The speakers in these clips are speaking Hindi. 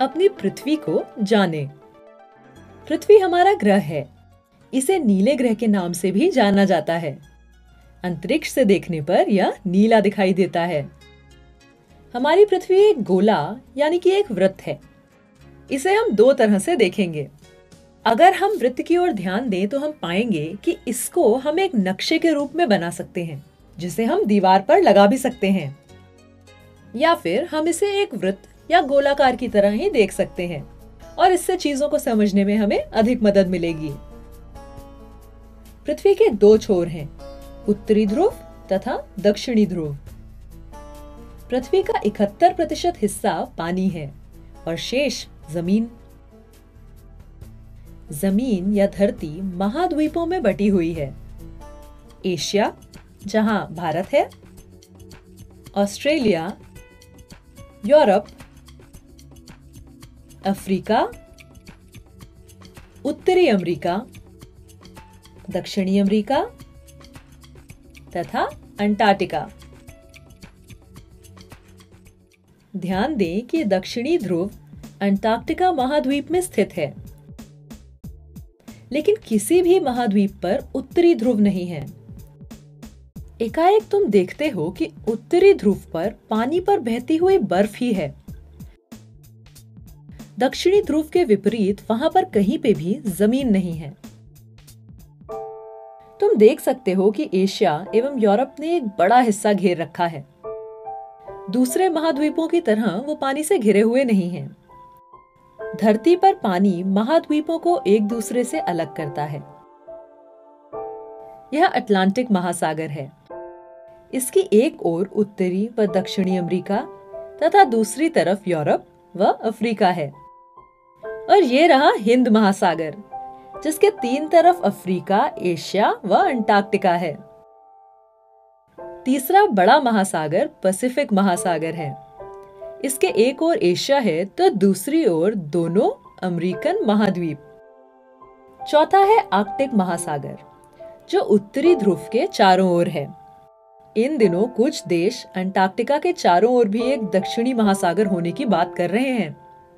अपनी पृथ्वी को जानें। पृथ्वी हमारा ग्रह है। इसे नीले ग्रह के नाम से भी जाना जाता है। अंतरिक्ष से देखने पर यह नीला दिखाई देता है। हमारी पृथ्वी एक गोला यानी कि एक वृत्त है। इसे हम दो तरह से देखेंगे। अगर हम वृत्त की ओर ध्यान दें तो हम पाएंगे कि इसको हम एक नक्शे के रूप में बना सकते हैं, जिसे हम दीवार पर लगा भी सकते हैं, या फिर हम इसे एक वृत्त या गोलाकार की तरह ही देख सकते हैं और इससे चीजों को समझने में हमें अधिक मदद मिलेगी। पृथ्वी के दो छोर हैं, उत्तरी ध्रुव तथा दक्षिणी ध्रुव। पृथ्वी का 71% हिस्सा पानी है और शेष जमीन। जमीन या धरती महाद्वीपों में बटी हुई है। एशिया, जहां भारत है, ऑस्ट्रेलिया, यूरोप, अफ्रीका, उत्तरी अमेरिका, दक्षिणी अमेरिका तथा अंटार्कटिका। ध्यान दें कि दक्षिणी ध्रुव अंटार्कटिका महाद्वीप में स्थित है, लेकिन किसी भी महाद्वीप पर उत्तरी ध्रुव नहीं है। एकाएक तुम देखते हो कि उत्तरी ध्रुव पर पानी पर बहती हुई बर्फ ही है। दक्षिणी ध्रुव के विपरीत वहां पर कहीं पे भी जमीन नहीं है। तुम देख सकते हो कि एशिया एवं यूरोप ने एक बड़ा हिस्सा घेर रखा है। दूसरे महाद्वीपों की तरह वो पानी से घिरे हुए नहीं हैं। धरती पर पानी महाद्वीपों को एक दूसरे से अलग करता है। यह अटलांटिक महासागर है। इसकी एक ओर उत्तरी व दक्षिणी अमेरिका तथा दूसरी तरफ यूरोप व अफ्रीका है। और ये रहा हिंद महासागर, जिसके तीन तरफ अफ्रीका, एशिया व अंटार्कटिका है। तीसरा बड़ा महासागर पैसिफिक महासागर है। इसके एक ओर एशिया है तो दूसरी ओर दोनों अमेरिकन महाद्वीप। चौथा है आर्कटिक महासागर, जो उत्तरी ध्रुव के चारों ओर है। इन दिनों कुछ देश अंटार्कटिका के चारों ओर भी एक दक्षिणी महासागर होने की बात कर रहे हैं।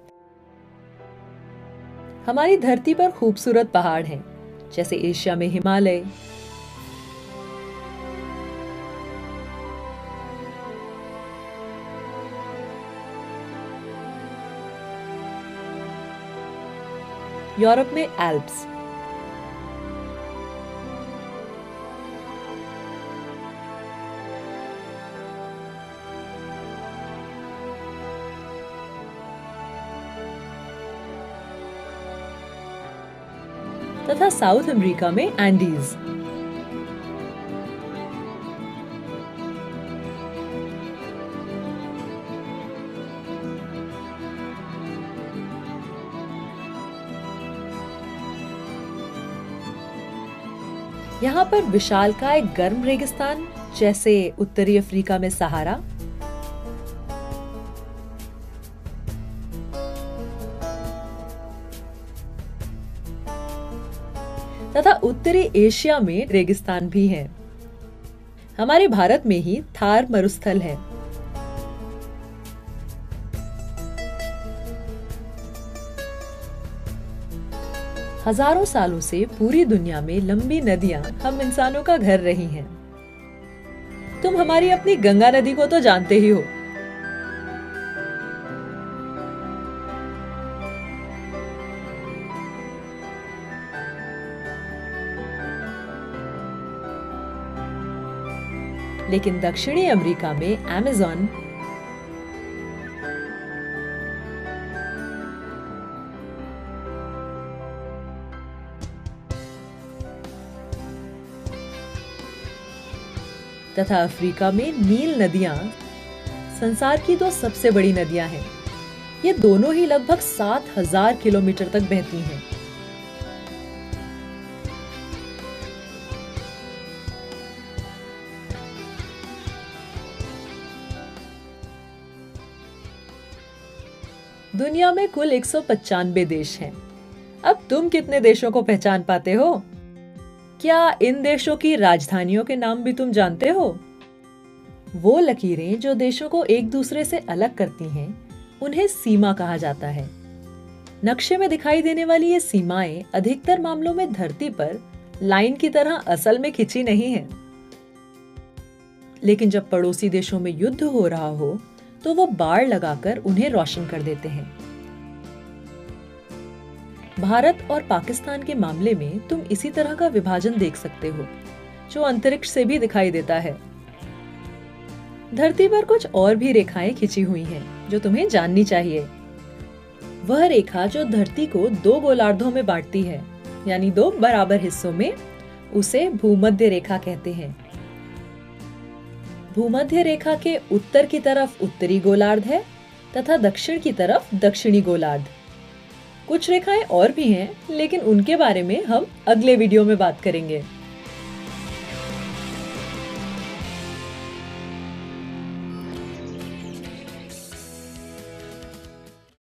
हमारी धरती पर खूबसूरत पहाड़ हैं, जैसे एशिया में हिमालय, यूरोप में एल्प्स, तथा साउथ अमेरिका में एंडीज। यहाँ पर विशालकाय गर्म रेगिस्तान, जैसे उत्तरी अफ्रीका में सहारा, तथा उत्तरी एशिया में रेगिस्तान भी है। हमारे भारत में ही थार मरुस्थल है। हजारों सालों से पूरी दुनिया में लंबी नदियां हम इंसानों का घर रही हैं। तुम हमारी अपनी गंगा नदी को तो जानते ही हो। लेकिन दक्षिणी अमेरिका में अमेज़न, तथा अफ्रीका में नील नदियां संसार की दो सबसे बड़ी नदियां हैं। ये दोनों ही लगभग 7000 किलोमीटर तक बहती हैं। दुनिया में कुल 195 देश हैं। अब तुम कितने देशों को पहचान पाते हो? क्या इन देशों की राजधानियों के नाम भी तुम जानते हो? वो लकीरें जो देशों को एक दूसरे से अलग करती हैं, उन्हें सीमा कहा जाता है। नक्शे में दिखाई देने वाली ये सीमाएं अधिकतर मामलों में धरती पर लाइन की तरह असल में खिंची नहीं है। लेकिन जब पड़ोसी देशों में युद्ध हो रहा हो तो वो बाड़ लगाकर उन्हें रोशन कर देते हैं। भारत और पाकिस्तान के मामले में तुम इसी तरह का विभाजन देख सकते हो, जो अंतरिक्ष से भी दिखाई देता है। धरती पर कुछ और भी रेखाएं खिंची हुई हैं, जो तुम्हें जाननी चाहिए। वह रेखा जो धरती को दो गोलार्धों में बांटती है, यानी दो बराबर हिस्सों में, उसे भूमध्य रेखा कहते हैं। भूमध्य रेखा के उत्तर की तरफ उत्तरी गोलार्ध है तथा दक्षिण की तरफ दक्षिणी गोलार्ध। कुछ रेखाएं और भी हैं, लेकिन उनके बारे में हम अगले वीडियो में बात करेंगे।